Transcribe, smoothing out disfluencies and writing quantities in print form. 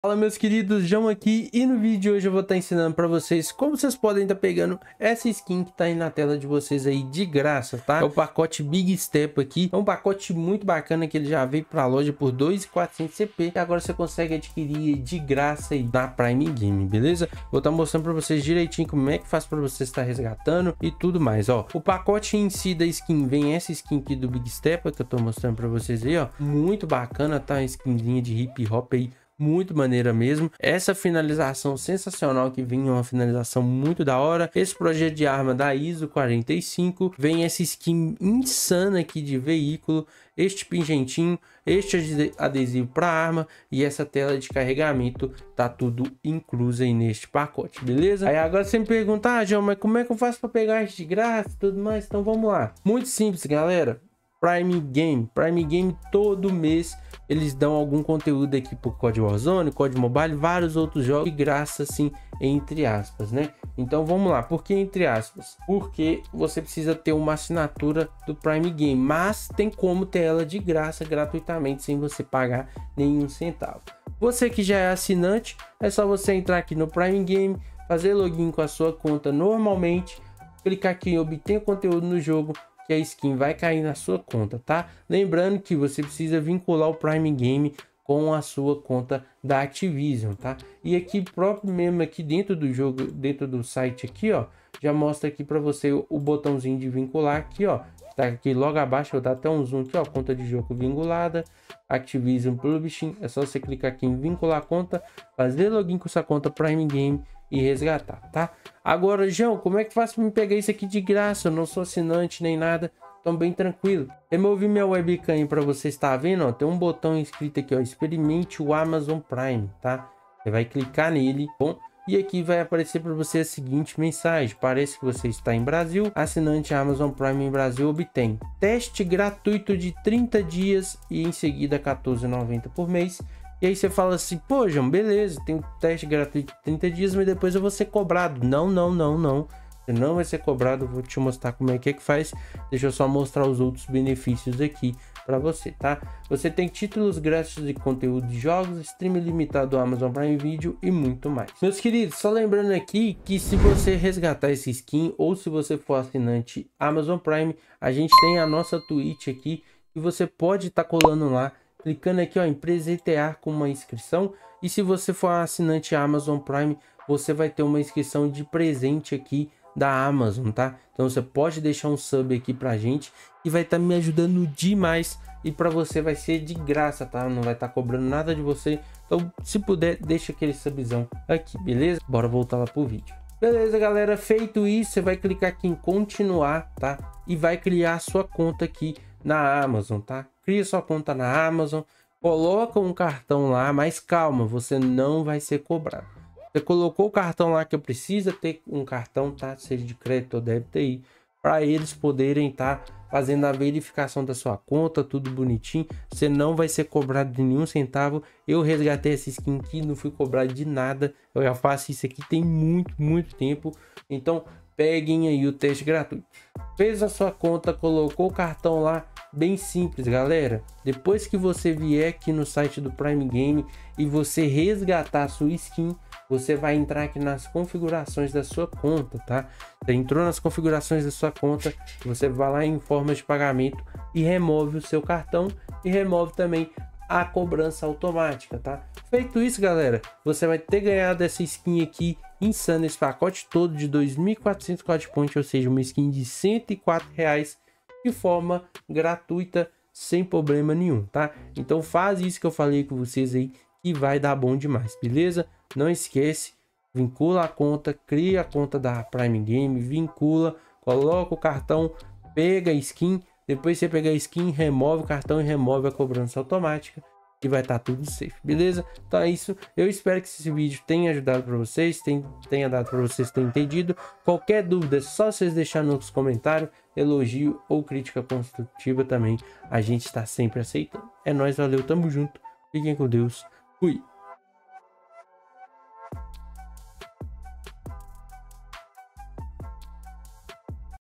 Fala meus queridos, João aqui, e no vídeo de hoje eu vou estar ensinando para vocês como vocês podem estar pegando essa skin que tá aí na tela de vocês aí de graça, tá? É o pacote Big Step aqui, é um pacote muito bacana que ele já veio para a loja por 2.400 CP e agora você consegue adquirir de graça aí na Prime Game, beleza? Vou estar mostrando para vocês direitinho como é que faz para você estar resgatando e tudo mais, ó. O pacote em si da skin vem essa skin aqui do Big Step que eu tô mostrando para vocês aí, ó. Muito bacana, tá? Uma skinzinha de hip hop aí. Muito maneira mesmo. Essa finalização sensacional que vem, uma finalização muito da hora. Esse projeto de arma da ISO 45. Vem essa skin insana aqui de veículo. Este pingentinho, este adesivo para arma e essa tela de carregamento. Tá tudo incluso aí neste pacote, beleza? Aí agora você me pergunta, ah, João, mas como é que eu faço para pegar isso de graça e tudo mais? Então vamos lá. Muito simples, galera. Prime Game todo mês eles dão algum conteúdo aqui pro COD Warzone, COD Mobile, vários outros jogos de graça, assim, entre aspas, né? Então vamos lá, por que entre aspas? Porque você precisa ter uma assinatura do Prime Game, mas tem como ter ela de graça, gratuitamente, sem você pagar nenhum centavo. Você que já é assinante, é só você entrar aqui no Prime Game, fazer login com a sua conta normalmente, clicar aqui em obter conteúdo no jogo, que a skin vai cair na sua conta, tá? Lembrando que você precisa vincular o Prime Game com a sua conta da Activision, tá? E aqui próprio mesmo aqui dentro do jogo, dentro do site aqui, ó, já mostra aqui para você o botãozinho de vincular aqui, ó. Tá aqui logo abaixo, vou dar até um zoom aqui, ó, conta de jogo vinculada, Activision Publishing, é só você clicar aqui em vincular a conta, fazer login com sua conta Prime Game e resgatar, tá? Agora, João, como é que faço para me pegar isso aqui de graça? Eu não sou assinante nem nada, então bem tranquilo. Removi minha webcam para você estar vendo, ó, tem um botão escrito aqui, ó, experimente o Amazon Prime, tá? Você vai clicar nele, bom? E aqui vai aparecer para você a seguinte mensagem: parece que você está em Brasil, assinante Amazon Prime em Brasil obtém teste gratuito de 30 dias e em seguida R$14,90 por mês. E aí você fala assim, pô, João, beleza, tem um teste gratuito de 30 dias, mas depois eu vou ser cobrado. Não. Você não vai ser cobrado, vou te mostrar como é que faz. Deixa eu só mostrar os outros benefícios aqui para você, tá? Você tem títulos grátis de conteúdo de jogos, stream limitado do Amazon Prime Video e muito mais. Meus queridos, só lembrando aqui que se você resgatar esse skin ou se você for assinante Amazon Prime, a gente tem a nossa Twitch aqui e você pode estar colando lá, clicando aqui, ó, em presentear com uma inscrição. E se você for assinante Amazon Prime, você vai ter uma inscrição de presente aqui da Amazon, tá? Então você pode deixar um sub aqui pra gente e vai estar me ajudando demais. E para você vai ser de graça, tá? Não vai estar cobrando nada de você. Então, se puder, deixa aquele subzão aqui, beleza? Bora voltar lá pro vídeo. Beleza, galera, feito isso, você vai clicar aqui em continuar, tá? E vai criar a sua conta aqui na Amazon, tá? Cria sua conta na Amazon, coloca um cartão lá, mas calma, você não vai ser cobrado. Você colocou o cartão lá, que eu precisa ter um cartão, tá? Seja de crédito ou débito aí, para eles poderem estar fazendo a verificação da sua conta, tudo bonitinho. Você não vai ser cobrado de nenhum centavo. Eu resgatei essa skin aqui, não fui cobrado de nada. Eu já faço isso aqui tem muito tempo. Então peguem aí o teste gratuito. Fez a sua conta, colocou o cartão lá, bem simples, galera. Depois que você vier aqui no site do Prime Game e você resgatar a sua skin, você vai entrar aqui nas configurações da sua conta, tá? Você entrou nas configurações da sua conta, você vai lá em formas de pagamento e remove o seu cartão e remove também a cobrança automática, tá? Feito isso, galera, você vai ter ganhado essa skin aqui insana, esse pacote todo de 2.400 COD Point, ou seja, uma skin de R$104 de forma gratuita, sem problema nenhum, tá? Então faz isso que eu falei com vocês aí que vai dar bom demais, beleza? Não esquece, vincula a conta, cria a conta da Prime Game, vincula, coloca o cartão, pega a skin, depois você pega a skin, remove o cartão e remove a cobrança automática e vai estar tudo safe, beleza? Então é isso, eu espero que esse vídeo tenha ajudado para vocês, tenha dado para vocês terem entendido. Qualquer dúvida é só vocês deixarem nos comentários, elogio ou crítica construtiva também, a gente está sempre aceitando. É nóis, valeu, tamo junto, fiquem com Deus, fui!